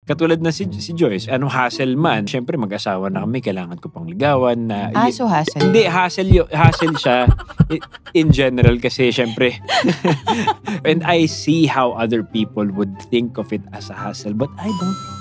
Katulad na si Joyce, anong hassle man, syempre mag-asawa na kami, kailangan ko pang ligawan na... So hassle? Hindi, hassle siya in general kasi syempre. And I see how other people would think of it as a hassle, but I don't.